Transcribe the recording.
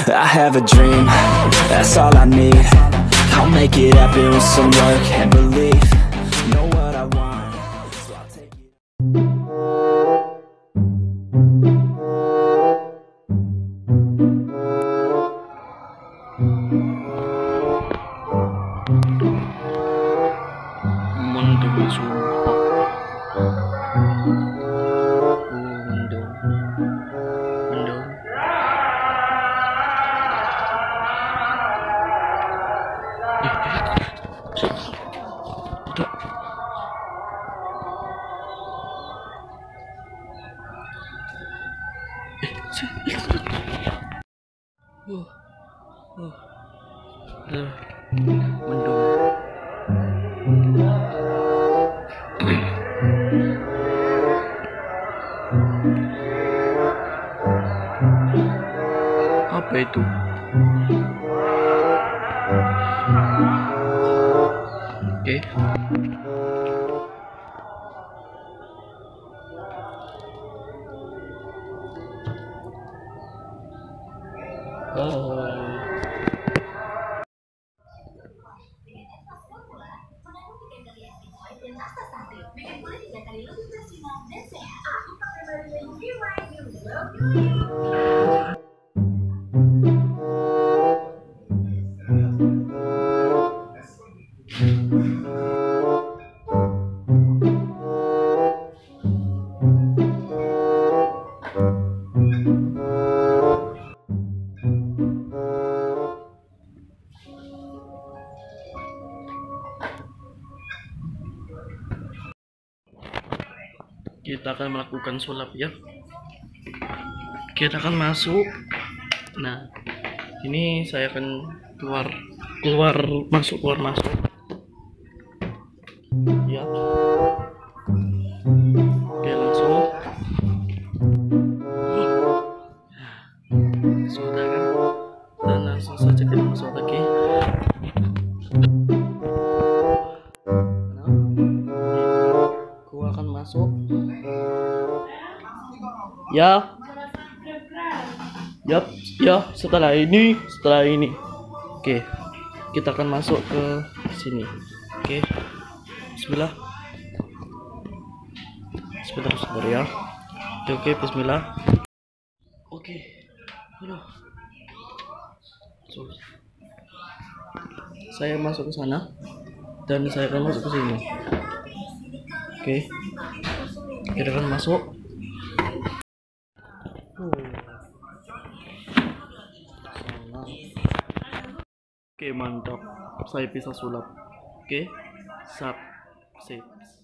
I have a dream, that's all I need. I'll make it happen with some work and belief. Know what I want, so I'll take it. Mendung sumpah. Mendung. Udah. Mendung. Apa itu? Oke. Kita akan melakukan sulap ya. Kita akan masuk. Nah, ini saya akan keluar masuk. Ya. Oke, langsung. Sudah kan? Dan langsung saja kita masuk lagi. Gua akan masuk. Ya. Yap, ya, setelah ini. Oke. Kita akan masuk ke sini. Oke. Bismillah. Sebentar ya. Oke, bismillah. Oke. Aduh. Saya masuk ke sana dan saya akan masuk ke sini. Oke. Kita akan masuk. Oke, mantap. Saya bisa sulap. Oke. Sip.